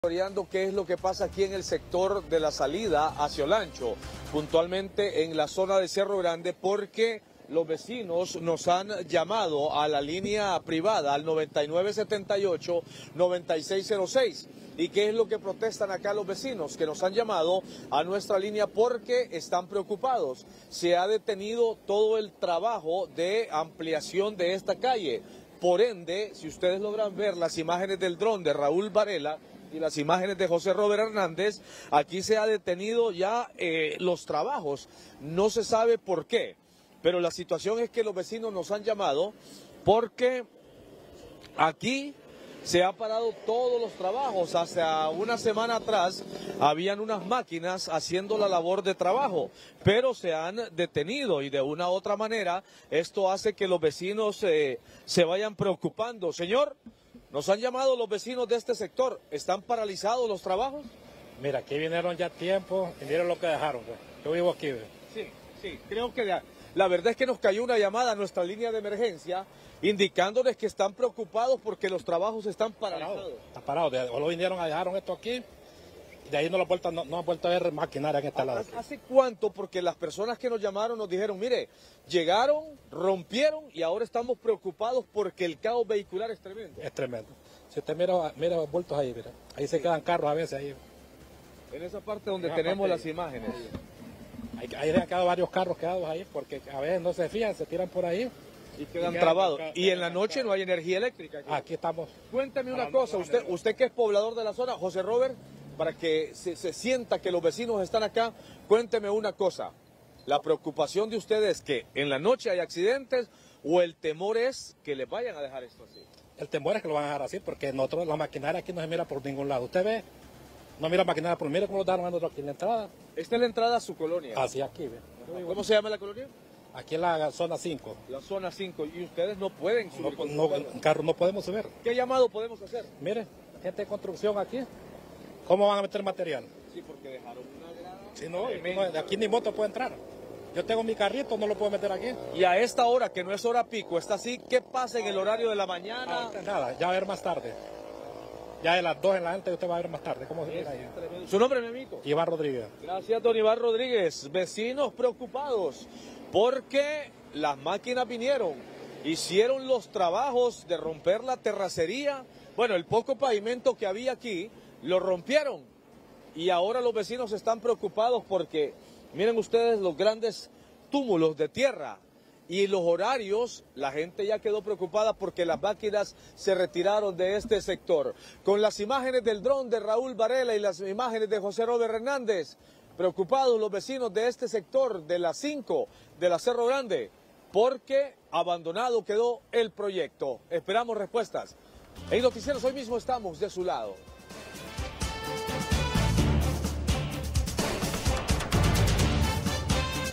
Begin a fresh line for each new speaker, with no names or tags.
Monitoreando qué es lo que pasa aquí en el sector de la salida hacia Olancho, puntualmente en la zona de Cerro Grande, porque los vecinos nos han llamado a la línea privada al 9978-9606. ¿Y qué es lo que protestan acá los vecinos? Que nos han llamado a nuestra línea porque están preocupados. Se ha detenido todo el trabajo de ampliación de esta calle. Por ende, si ustedes logran ver las imágenes del dron de Raúl Varela y las imágenes de José Robert Hernández, aquí se ha detenido ya los trabajos. No se sabe por qué, pero la situación es que los vecinos nos han llamado porque aquí se han parado todos los trabajos. Hace una semana atrás habían unas máquinas haciendo la labor de trabajo, pero se han detenido y de una u otra manera esto hace que los vecinos se vayan preocupando. Señor, nos han llamado los vecinos de este sector. ¿Están paralizados los trabajos?
Mira, aquí vinieron ya tiempo y miren lo que dejaron. Pues. Yo vivo aquí. Pues.
Sí, creo que la verdad es que nos cayó una llamada a nuestra línea de emergencia indicándoles que están preocupados porque los trabajos están paralizados.
Está parado. Solo vinieron a dejaron esto aquí y de ahí no han vuelto a ver maquinaria en este lado.
¿Hace cuánto? Porque las personas que nos llamaron nos dijeron, mire, llegaron, rompieron y ahora estamos preocupados porque el caos vehicular es tremendo.
Es tremendo. Si usted mira los bultos ahí, mira, ahí se quedan carros a veces. Ahí.
En esa parte donde tenemos las imágenes.
Ahí han quedado varios carros quedados ahí porque a veces no se fían, se tiran por ahí.
Y quedan trabados. Y en la noche no hay energía eléctrica.
Aquí estamos.
Cuéntame una cosa, usted que es poblador de la zona, José Robert, para que se sienta que los vecinos están acá, cuénteme una cosa. La preocupación de ustedes es que en la noche hay accidentes o el temor es que les vayan a dejar esto así.
El temor es que lo van a dejar así porque nosotros la maquinaria aquí no se mira por ningún lado. Usted ve, no mira maquinaria, pero mire cómo lo dejaron nosotros aquí en la entrada.
Esta es la entrada a su colonia.
Así aquí, ve.
¿Cómo se llama la colonia?
Aquí en la zona 5.
La zona 5. Y ustedes no pueden subir.
Carro no podemos subir.
¿Qué llamado podemos hacer?
Mire, gente de construcción aquí. ¿Cómo van a meter material?
Sí, porque dejaron una grada.
Sí, no, de aquí ni moto puede entrar. Yo tengo mi carrito, no lo puedo meter aquí.
Y a esta hora, que no es hora pico, está así, ¿qué pasa en el horario de la mañana?
Nada, ya va a ver más tarde. Ya de las 2 en la gente usted va a ver más tarde. ¿Cómo se mira ahí?
¿Su nombre, mi amigo?
Iván Rodríguez.
Gracias, don Iván Rodríguez. Vecinos preocupados porque las máquinas vinieron, hicieron los trabajos de romper la terracería. Bueno, el poco pavimento que había aquí, lo rompieron. Y ahora los vecinos están preocupados porque, miren ustedes los grandes túmulos de tierra. Y los horarios, la gente ya quedó preocupada porque las máquinas se retiraron de este sector. Con las imágenes del dron de Raúl Varela y las imágenes de José Robert Hernández, preocupados los vecinos de este sector, de la 5, de la Cerro Grande, porque abandonado quedó el proyecto. Esperamos respuestas. En Noticieros hoy mismo estamos de su lado.